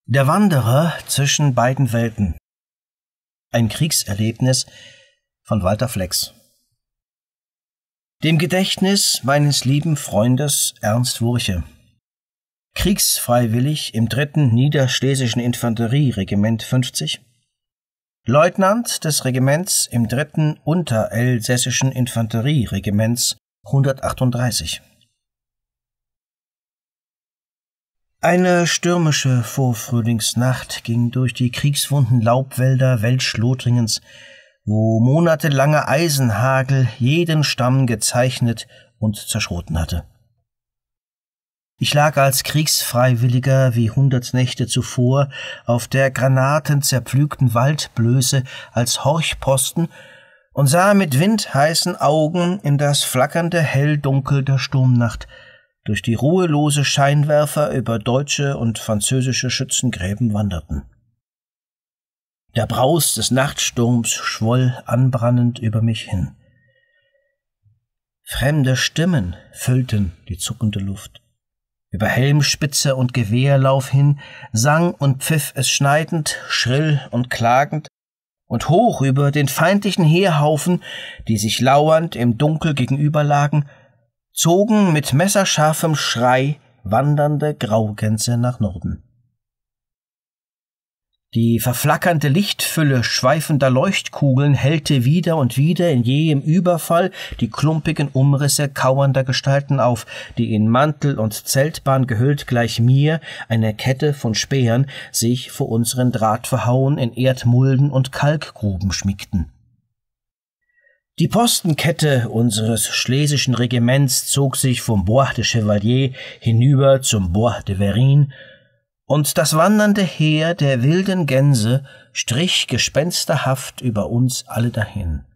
Der Wanderer zwischen beiden Welten. Ein Kriegserlebnis von Walter Flex. Dem Gedächtnis meines lieben Freundes Ernst Wurche. Kriegsfreiwillig im 3. Niederschlesischen Infanterieregiment 50. Leutnant des Regiments im 3. Unterelsässischen Infanterieregiments 138. Eine stürmische Vorfrühlingsnacht ging durch die kriegswunden Laubwälder Weltschlottringens, wo monatelanger Eisenhagel jeden Stamm gezeichnet und zerschroten hatte. Ich lag als Kriegsfreiwilliger wie 100 Nächte zuvor auf der granatenzerpflügten Waldblöße als Horchposten und sah mit windheißen Augen in das flackernde Helldunkel der Sturmnacht durch die ruhelose Scheinwerfer über deutsche und französische Schützengräben wanderten. Der Braus des Nachtsturms schwoll anbrannend über mich hin. Fremde Stimmen füllten die zuckende Luft. Über Helmspitze und Gewehrlauf hin sang und pfiff es schneidend, schrill und klagend, und hoch über den feindlichen Heerhaufen, die sich lauernd im Dunkel gegenüberlagen, zogen mit messerscharfem Schrei wandernde Graugänse nach Norden. Die verflackernde Lichtfülle schweifender Leuchtkugeln hellte wieder und wieder in jähem Überfall die klumpigen Umrisse kauernder Gestalten auf, die in Mantel und Zeltbahn gehüllt gleich mir, eine Kette von Speeren, sich vor unseren Drahtverhauen in Erdmulden und Kalkgruben schmiegten. Die Postenkette unseres schlesischen Regiments zog sich vom Bois de Chevalier hinüber zum Bois de Verine, und das wandernde Heer der wilden Gänse strich gespensterhaft über uns alle dahin.